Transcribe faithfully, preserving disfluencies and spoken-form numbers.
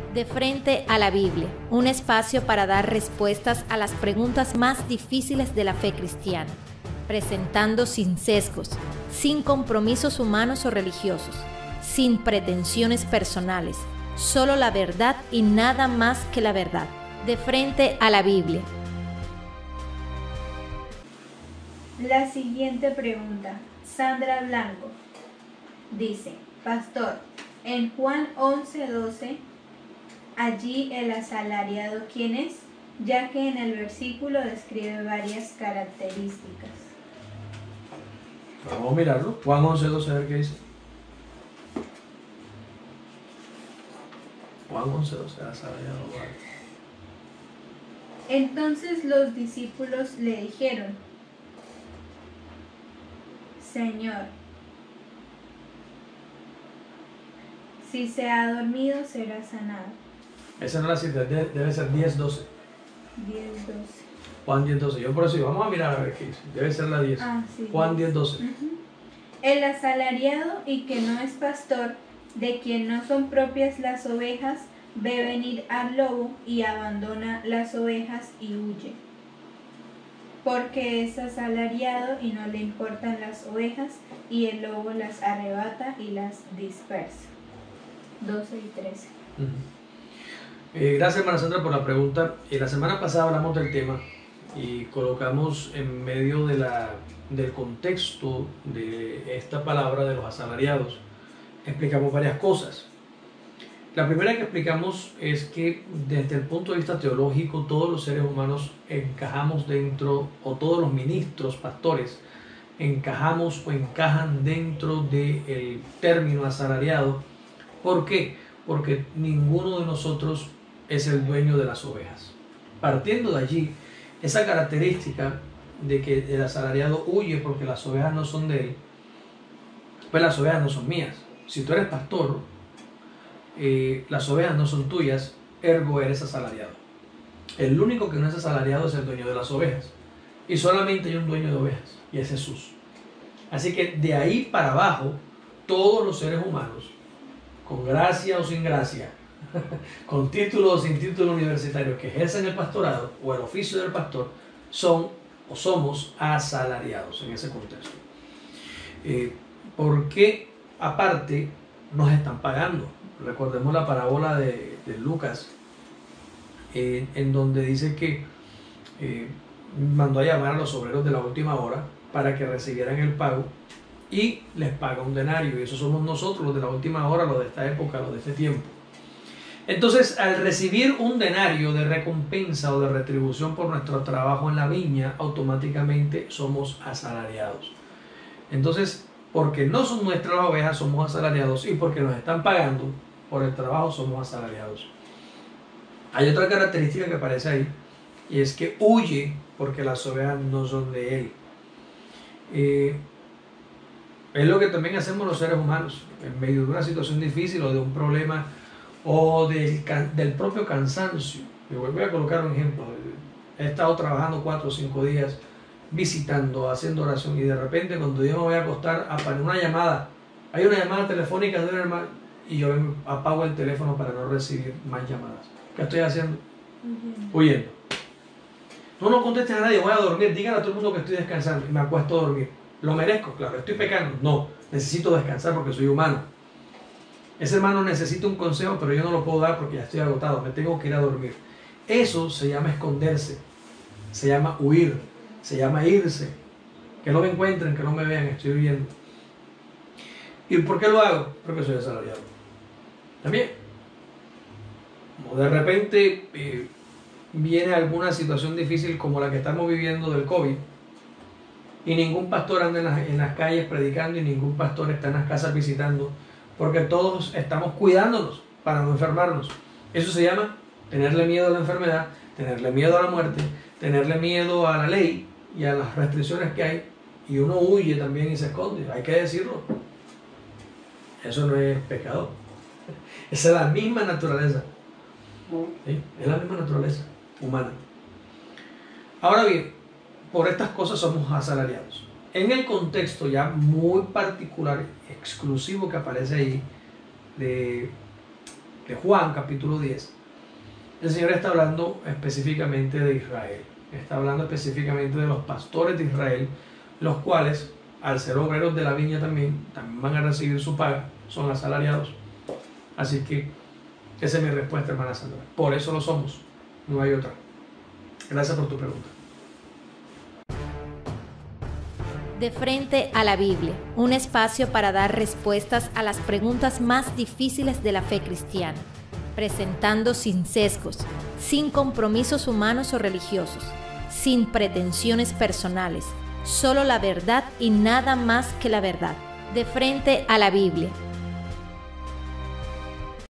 De frente a la Biblia, un espacio para dar respuestas a las preguntas más difíciles de la fe cristiana, presentando sin sesgos, sin compromisos humanos o religiosos, sin pretensiones personales, solo la verdad y nada más que la verdad. De frente a la Biblia. La siguiente pregunta, Sandra Blanco, dice: Pastor, en Juan once doce, allí el asalariado, ¿quién es? Ya que en el versículo describe varias características. Vamos a mirarlo. Juan once doce, a ver qué dice. Juan once doce, asalariado. Vale. Entonces los discípulos le dijeron: Señor, si se ha dormido será sanado. Esa no es la cita, debe ser diez doce. diez doce. Juan diez doce. Yo por eso digo, vamos a mirar a ver qué dice. Debe ser la diez. Ah, sí, Juan diez doce. Uh-huh. El asalariado y que no es pastor, de quien no son propias las ovejas, ve venir al lobo y abandona las ovejas y huye. Porque es asalariado y no le importan las ovejas, y el lobo las arrebata y las dispersa. doce y trece. Uh-huh. eh, gracias, hermana Sandra, por la pregunta. Eh, la semana pasada hablamos del tema y colocamos en medio de la, del contexto de esta palabra de los asalariados, explicamos varias cosas. La primera que explicamos es que desde el punto de vista teológico todos los seres humanos encajamos dentro, o todos los ministros, pastores, encajamos o encajan dentro del término asalariado. ¿Por qué? Porque ninguno de nosotros es el dueño de las ovejas. Partiendo de allí, esa característica de que el asalariado huye porque las ovejas no son de él, pues las ovejas no son mías. Si tú eres pastor, eh, las ovejas no son tuyas, ergo eres asalariado. El único que no es asalariado es el dueño de las ovejas. Y solamente hay un dueño de ovejas, y es Jesús. Así que de ahí para abajo, todos los seres humanos, con gracia o sin gracia, con título o sin título universitario, que ejercen el pastorado o el oficio del pastor, son o somos asalariados en ese contexto. Eh, porque aparte nos están pagando. Recordemos la parábola de, de Lucas, eh, en donde dice que eh, mandó a llamar a los obreros de la última hora para que recibieran el pago y les paga un denario, y eso somos nosotros, los de la última hora, los de esta época, los de este tiempo. Entonces, al recibir un denario de recompensa o de retribución por nuestro trabajo en la viña, automáticamente somos asalariados. Entonces, porque no son nuestras ovejas, somos asalariados, y porque nos están pagando por el trabajo, somos asalariados. Hay otra característica que aparece ahí, y es que huye porque las ovejas no son de él. Eh, es lo que también hacemos los seres humanos en medio de una situación difícil o de un problema o del, del propio cansancio. Yo voy a colocar un ejemplo. He estado trabajando cuatro o cinco días, visitando, haciendo oración, y de repente cuando yo me voy a acostar aparece una llamada. Hay una llamada telefónica de un hermano y yo apago el teléfono para no recibir más llamadas. ¿Qué estoy haciendo? Uh-huh. Huyendo. No, no contestes a nadie, voy a dormir. Díganle a todo el mundo que estoy descansando y me acuesto a dormir. ¿Lo merezco? Claro. ¿Estoy pecando? No. Necesito descansar porque soy humano. Ese hermano necesita un consejo, pero yo no lo puedo dar porque ya estoy agotado. Me tengo que ir a dormir. Eso se llama esconderse. Se llama huir. Se llama irse. Que no me encuentren, que no me vean, estoy huyendo. ¿Y por qué lo hago? Porque soy asalariado. También. Como de repente eh, viene alguna situación difícil como la que estamos viviendo del COVID, y ningún pastor anda en las, en las calles predicando, y ningún pastor está en las casas visitando, porque todos estamos cuidándonos para no enfermarnos. Eso se llama tenerle miedo a la enfermedad, tenerle miedo a la muerte, tenerle miedo a la ley y a las restricciones que hay, y uno huye también y se esconde. Hay que decirlo. Eso no es pecado. Esa es la misma naturaleza. ¿Sí? Es la misma naturaleza humana. Ahora bien, por estas cosas somos asalariados. En el contexto ya muy particular, exclusivo que aparece ahí, de de Juan capítulo diez, el Señor está hablando específicamente de Israel. Está hablando específicamente de los pastores de Israel, los cuales, al ser obreros de la viña también, también van a recibir su paga, son asalariados. Así que esa es mi respuesta, hermana Sandra. Por eso lo somos, no hay otra. Gracias por tu pregunta. De frente a la Biblia, un espacio para dar respuestas a las preguntas más difíciles de la fe cristiana, presentando sin sesgos, sin compromisos humanos o religiosos, sin pretensiones personales, solo la verdad y nada más que la verdad. De frente a la Biblia,